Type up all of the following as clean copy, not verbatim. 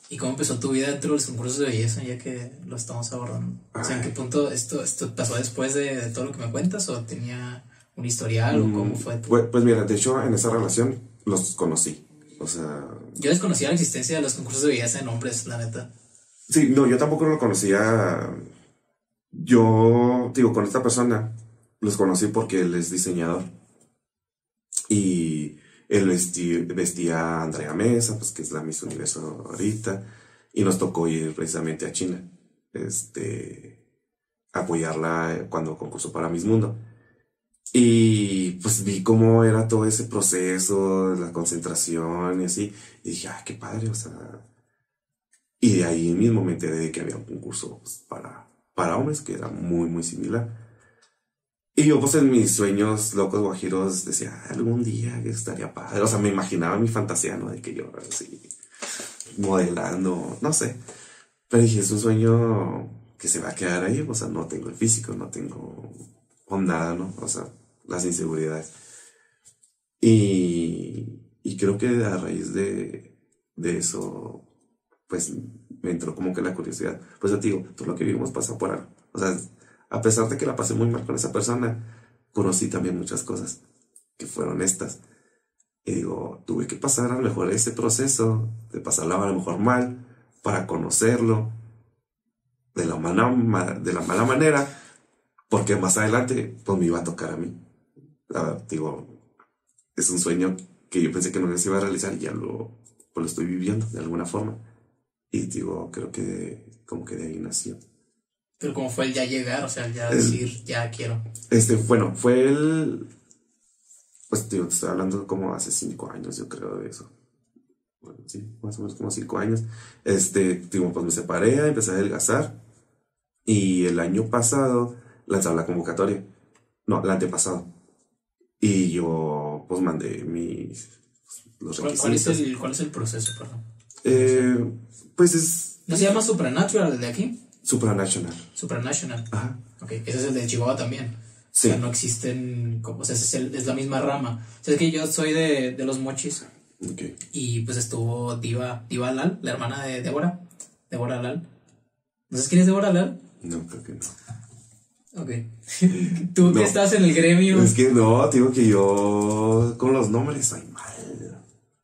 ¿Y cómo empezó tu vida dentro de los concursos de belleza, ya que lo estamos abordando? O sea, ¿en qué punto esto pasó después de todo lo que me cuentas? ¿O tenía un historial? ¿O cómo fue? Pues mira, de hecho, en esa relación los conocí. O sea... Yo desconocía la existencia de los concursos de belleza en hombres, la neta. Sí, no, yo tampoco lo conocía. Yo, digo, con esta persona los conocí porque él es diseñador. Y él vestía a Andrea Mesa, pues que es la Miss Universo ahorita. Y nos tocó ir precisamente a China. Apoyarla cuando concursó para Miss Mundo. Y pues vi cómo era todo ese proceso, la concentración y así. Y dije, qué padre, o sea. Y de ahí mismo me enteré de que había un concurso pues, para hombres que era muy, muy similar. Y yo, pues en mis sueños locos guajiros decía, algún día estaría padre. O sea, me imaginaba mi fantasía, ¿no? De que yo así, modelando, no sé. Pero dije, es un sueño que se va a quedar ahí. O sea, no tengo el físico, no tengo nada, ¿no? O sea, las inseguridades. Y creo que a raíz de eso, pues me entró como que la curiosidad. Pues yo te digo, todo lo que vivimos pasa por algo. O sea, a pesar de que la pasé muy mal con esa persona, conocí también muchas cosas que fueron estas. Y digo, tuve que pasar a lo mejor ese proceso de pasarla a lo mejor mal para conocerlo de la mala manera, porque más adelante pues me iba a tocar a mí. Digo, es un sueño que yo pensé que no se iba a realizar y ya lo estoy viviendo de alguna forma. Y digo, creo que como que de ahí nació. Pero como fue el ya llegar, o sea, el ya decir, ya quiero. Bueno, fue pues tío, te estoy hablando como hace 5 años, yo creo, de eso. Bueno, sí, más o menos como 5 años. Digo, pues me separé, empecé a adelgazar. Y el año pasado lanzaron la convocatoria. No, el antepasado. Y yo, pues mandé los requisitos. ¿Cuál es el proceso, perdón? Pues es... ¿No se llama Supernatural el de aquí? Supranational. Ajá. Ok, ese es el de Chihuahua también. Sí. O sea, no existen, o sea, es la misma rama. O sea, es que yo soy de los Mochis. Okay. Y pues estuvo Diva Lal, la hermana de Débora Lal. ¿No sabes quién es Débora Lal? No, creo que no. Ok. Tú que estás en el gremio. Es que no, digo que yo con los nombres soy mal.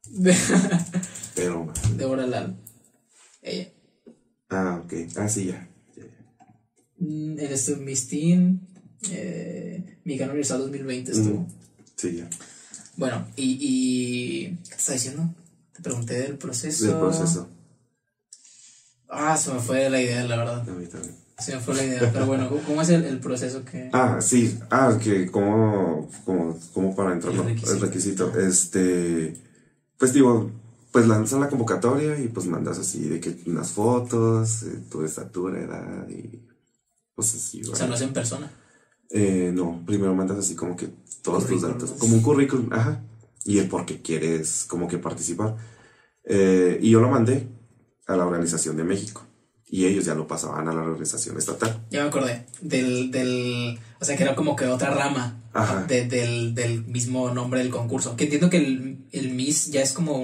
Pero mal. Débora Lal. Ella. Ok. Sí, ya. En Miss Teen, Mexicano Universal 2020 estuvo. Sí, ya. Bueno, y ¿qué te estaba diciendo? Te pregunté del proceso. Se me fue la idea, la verdad. A mí también. Se me fue la idea, pero bueno, ¿cómo es el proceso que...? Sí, que como para entrar, ¿no? El requisito. Pues digo, pues lanzan la convocatoria y pues mandas así de que unas fotos, tu estatura, edad y pues así. O sea, no es en persona. No, primero mandas así como que todos tus datos, como un currículum, y el por qué quieres como que participar. Y yo lo mandé a la Organización de México y ellos ya lo pasaban a la organización estatal. Ya me acordé o sea, que era como que otra rama del mismo nombre del concurso. Que entiendo que el Miss ya es como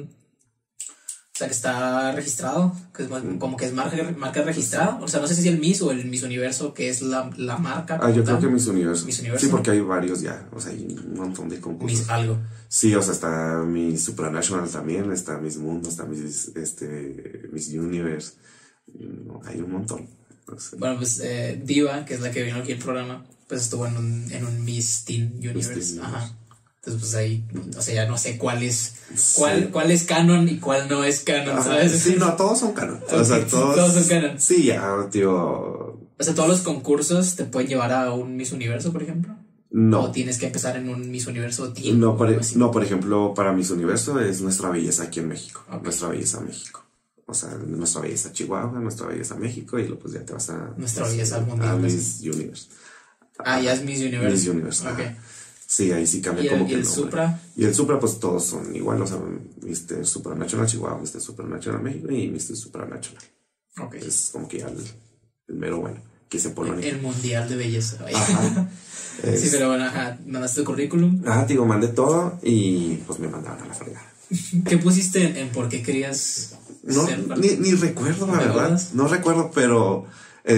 o sea, que está registrado, que es como que es marca registrada. O sea, no sé si es el Miss o el Miss Universo, que es la marca. Yo creo que Miss Universo. Sí, porque hay varios ya. O sea, hay un montón de concursos. Miss algo. Sí, o sea, está Miss Supranational también, está Miss Mundo, está Miss Universe. Hay un montón. Bueno, pues Diva, que es la que vino aquí al programa, pues estuvo en un Miss Teen Universe. Entonces, pues ahí, o sea, ya no sé cuál es canon y cuál no es canon, ¿sabes? Sí, no, todos son canon. Okay, o sea, todos son canon. Sí, ya, tío. O sea, todos los concursos te pueden llevar a un Miss Universo, por ejemplo. No. O tienes que empezar en un Miss Universo Teen. No, por ejemplo, para Miss Universo es Nuestra Belleza aquí en México. Okay. Nuestra Belleza México. O sea, Nuestra Belleza Chihuahua, Nuestra Belleza México, y luego pues ya te vas a... Nuestra Belleza Mundial. A Miss Universe. Ya es Miss Universe. Miss Universe. Ok. Sí, ahí sí cambia como que el Supra. Y el Supra, pues todos son igual, o sea, Mr. Supranational Chihuahua, Mr. Supranational México y Mr. Supranational. Ok. Es como que ya el mero bueno, que se pone el mundial de belleza. Sí, pero bueno, mandaste tu currículum. Digo, mandé todo y pues me mandaron a la fregada. ¿Qué pusiste en por qué querías No, ni recuerdo, la verdad. No recuerdo, pero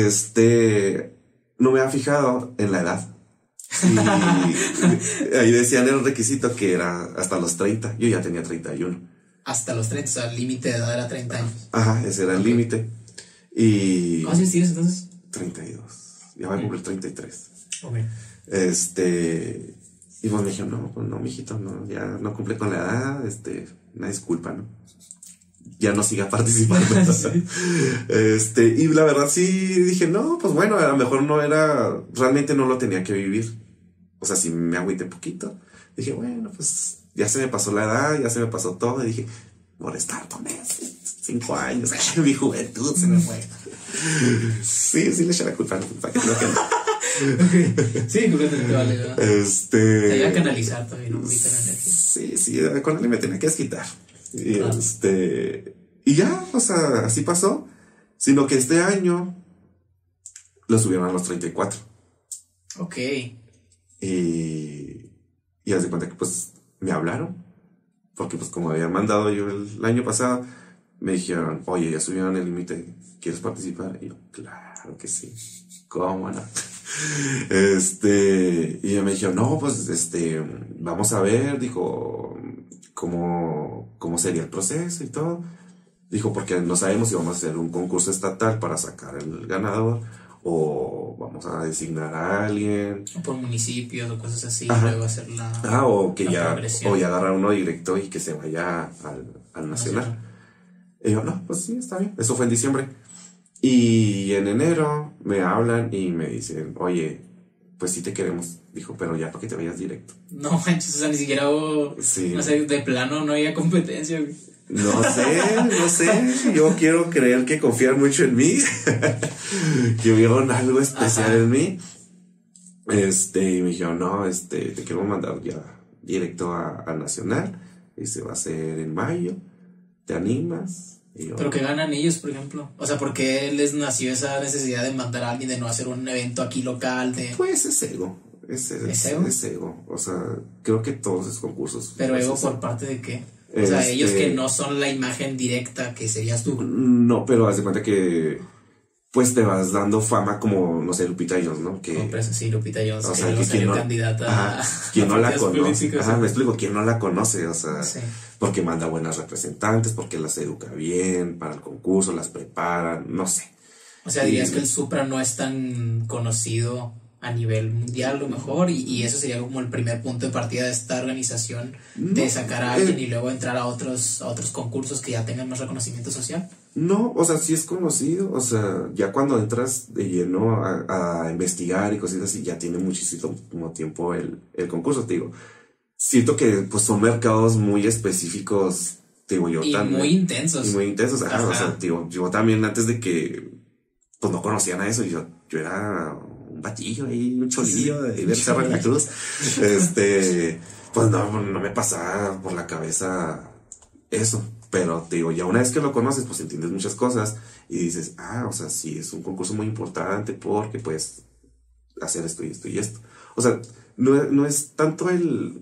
no me había fijado en la edad. Y ahí decían el requisito que era hasta los 30. Yo ya tenía 31. Hasta los 30, o sea, el límite de edad era 30 años. Ajá, ese era el límite. Y... ¿Cuántos años tienes entonces? 32. Ya voy a cumplir 33. Ok. Y pues me dijeron, no, pues no, mijito, no, ya no cumple con la edad, una disculpa, ¿no? Ya no siga participando. Sí. Y la verdad sí dije, no, pues bueno, a lo mejor no era, realmente no lo tenía que vivir. O sea, si me agüité poquito, dije, bueno, pues ya se me pasó la edad, ya se me pasó todo, y dije, por estar con 5 años, mi juventud se me fue. Sí le eché la culpa, para que no quede. Okay. Sí, completamente vale, ¿verdad? Te iba a canalizar también un poquito la energía. Sí, con él me tenía que desquitar. Y y ya, o sea, así pasó. Sino que este año lo subieron a los 34. Ok. Y haz de cuenta que pues me hablaron. Porque pues como habían mandado yo el año pasado, me dijeron, oye, ya subieron el límite, ¿quieres participar? Y yo, claro que sí. ¿Cómo no? Y ella me dijo, no, pues, vamos a ver, dijo, cómo sería el proceso y todo. Dijo, porque no sabemos si vamos a hacer un concurso estatal para sacar el ganador o vamos a designar a alguien. O por municipios o cosas así, y luego hacer la o ya agarrar uno directo y que se vaya al nacional. Y yo, no, pues sí, está bien. Eso fue en diciembre. Y en enero me hablan y me dicen, oye, pues sí te queremos. Dijo, pero ya para que te vayas directo. No manches, o sea, ni siquiera hubo, no sé, de plano no había competencia. No sé. Yo quiero creer que confían mucho en mí. Que vieron algo especial en mí. Y me dijeron, no, te queremos mandar ya directo a Nacional. Y se va a hacer en mayo. ¿Te animas? ¿Pero qué ganan ellos, por ejemplo? O sea, ¿por qué les nació esa necesidad de mandar a alguien, de no hacer un evento aquí local? Pues es ego. ¿Es ego? Es ego. O sea, creo que todos esos concursos. ¿Pero ego por parte de qué? O sea, ellos que no son la imagen directa que serías tú. No, pero haz de cuenta que pues te vas dando fama como, no sé, Lupita Jones, ¿no? Sí, Lupita Jones, o sea, que salió candidata quien no la conoce. Me explico, quien no la conoce, o sea, porque manda buenas representantes, porque las educa bien para el concurso, las prepara, no sé. O sea, dirías que el Supra no es tan conocido a nivel mundial, a lo mejor, y eso sería como el primer punto de partida de esta organización, de sacar a alguien y luego entrar a otros concursos que ya tengan más reconocimiento social. No, o sea, sí es conocido, o sea, ya cuando entras de lleno a investigar y cositas así, ya tiene muchísimo tiempo el concurso, te digo. Siento que pues son mercados muy específicos, te digo yo. Y también, muy intensos. Y muy intensos, o sea, digo, yo también antes de que, pues no conocían a eso, yo era un batillo ahí, un cholillo de Cerro de la Cruz, pues no me pasaba por la cabeza eso. Pero te digo, ya una vez que lo conoces, pues entiendes muchas cosas y dices, o sea, sí, es un concurso muy importante porque puedes hacer esto y esto y esto. O sea, no es tanto el...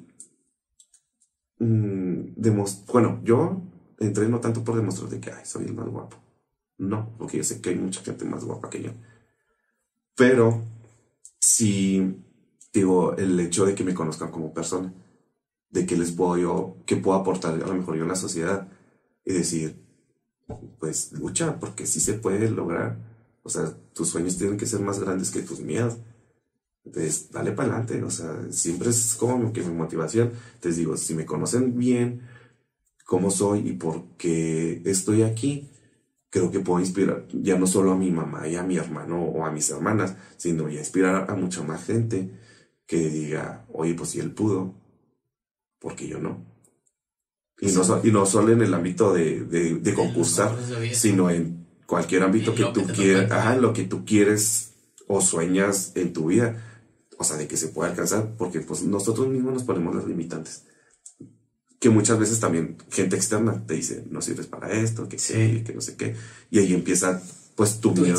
bueno, yo entré no tanto por demostrar de que, soy el más guapo. No, porque yo sé que hay mucha gente más guapa que yo. Pero sí, digo, el hecho de que me conozcan como persona, de que que puedo aportar a lo mejor yo en la sociedad. Y decir, pues lucha, porque sí se puede lograr. O sea, tus sueños tienen que ser más grandes que tus miedos. Entonces, dale para adelante. O sea, siempre es como que mi motivación. Entonces digo, si me conocen bien, cómo soy y por qué estoy aquí, creo que puedo inspirar ya no solo a mi mamá y a mi hermano o a mis hermanas, sino ya inspirar a mucha más gente que diga, oye, pues si él pudo, ¿por qué yo no? Y no solo en el ámbito de concursar, sino en cualquier ámbito que tú quieras, lo que tú quieres o sueñas en tu vida, o sea, de que se pueda alcanzar, porque pues nosotros mismos nos ponemos las limitantes. Que muchas veces también gente externa te dice, no sirves para esto, que no sé qué, y ahí empieza pues tu miedo.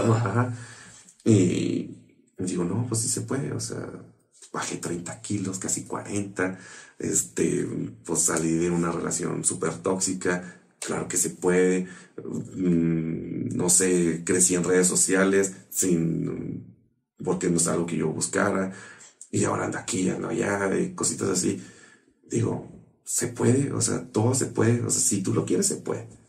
Y digo, no, pues sí se puede, o sea, bajé 30 kilos, casi 40, pues salí de una relación súper tóxica, claro que se puede. No sé, crecí en redes sociales porque no es algo que yo buscara. Y ahora ando aquí, ando allá, y cositas así. Digo, se puede, o sea, todo se puede. O sea, si tú lo quieres, se puede.